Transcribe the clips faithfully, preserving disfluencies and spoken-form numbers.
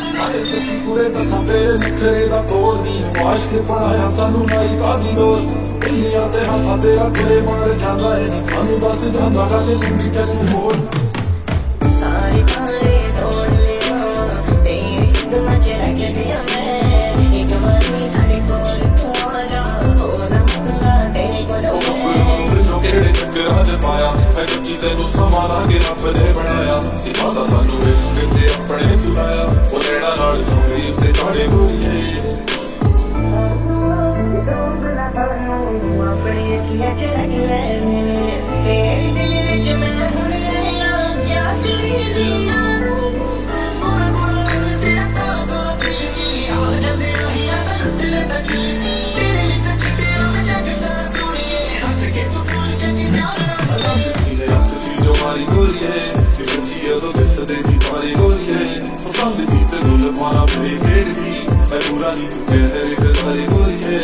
आए सकी पूरे दसा तेरे निखरे दा तोड़ नी वाश के बनाया सानू लाई कादी लोर दिलियां ते हासा तेरा कुड़े मार जांदा है नी सानू दस जांदा गल लंबी चलू मोर सारी बारे तोड़ ले तेरी दुनिया च रख दिया मैं एक बारी सारी फोड़ तोड़ जा हो ना मुंगा तेरे कोल केड़े चक्करां च पाया मैं सच्ची तेनू समा लागे रब ने बनाया कि पता सानू विच अपने बुलाया वो लेड़ा नाल सोई ते जाने गोरीए अपनी अखियां च रख ले तेरे दिल विच मैं हुण रहना याद तेरी जीना तेरा ताका बेबी आ जांदे आहियां तन दिल तकी तेरे लिए तो छड्डिया मैं जग सा सोनिए हंस के तू भूल के नी प्यार जो मारी गोरीए कि सच्ची तो किस देसी मारी गोरीए पसंद दी ते जुल्माना मेरी खेड़ दी मैं पूरा नहीं तुझे तेरे गजारी गोरीए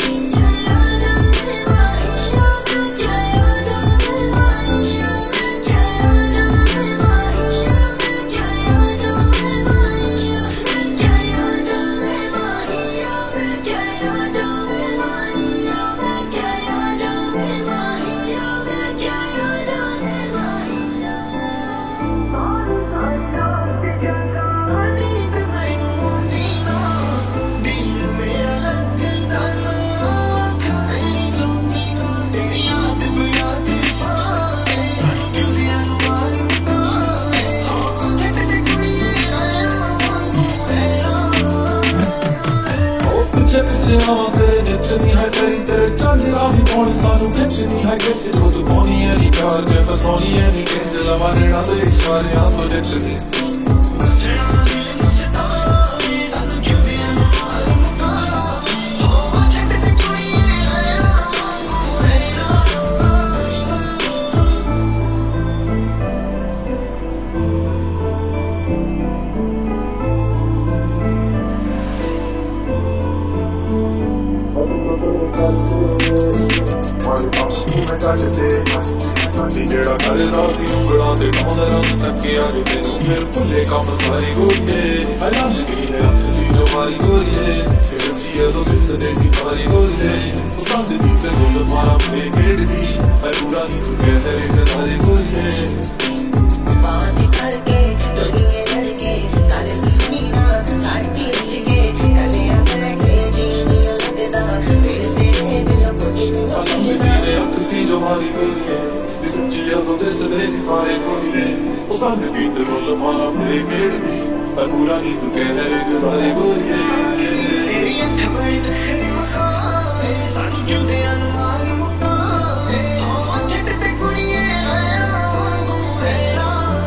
तेरे निचनी है तेरी तेरे चांदरा भी कौन सानू खिंचनी है खिंच जो तू पानी है नी प्यार में फसानी है नी किंज लवा रेड़ा दे इशारियां तो जितनी जेड़ा करे रात दी उंगलां ते पाउंदा रंग तकिया जो तेनू फिर भुल्ले कम सारी गोरीए रंग कीने हथ सी जो मारी गोरीए कि सच्ची है तो किस देसी मारी गोरीए पसंद दी ते जुल्माना मेरी खेड़ दी मैं पूरा नहीं तुझे तेरे गजारी गोरीए बात करके दुनिया लड़के कल की नीना साथी जिगे कले अपने के जीनी लगदा फिर तेरे दिल को जीनी पसंद दी हथ सी जो मारी गोरीए सच्ची तो जिस देसी मारे गोरीए पसंद दी ते जुल्माना मेरी खेड़ दी मैं पूरा नहीं तुझे तेरे गजारी गोरीए तेरी अख बड़ी नखरे वखाए सानू जुंदियां नू मार मुक्का ओ छट ते कुड़िए आया वांगू रहना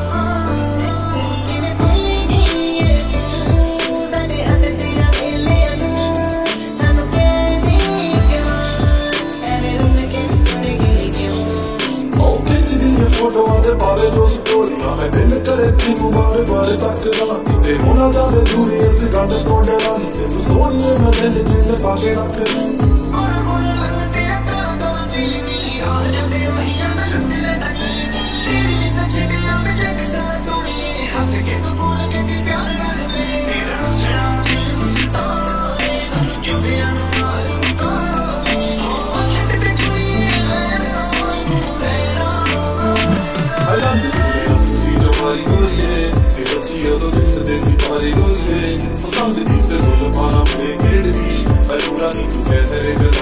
किने कोई नहीं तू साडे हसे तेरा मेले नू सानू कहदी क्यों एवे रुस के तुड़ गई क्यों फोटोआं दे बारे जो स्टोरियां मैं दिल करे तेनू बारे बारे तकदा किते होना जावे दूरी इस गल तो डरा नी तेनू सोहणीए मैं दिल च लगा के रखदी और और लग तेरा ताका बेबी आ जांदे आहियां तन दिल तकी तेरे लिए तो छड्डिया मैं जग सा सोनिए हंस के तू भूल के नी प्यार कर तेरा हंसना दिल मुस्ता सानू जुंदियां नू मार मुक्का ओ छट ते कुड़िए आया वांगू रहना मारी गोरीए कि सच्ची है तो जिस देसी मारी गोरीए पसंद दी ते जुल्माना मेरी खेड़ दी मैं पूरा नहीं तुझे तेरे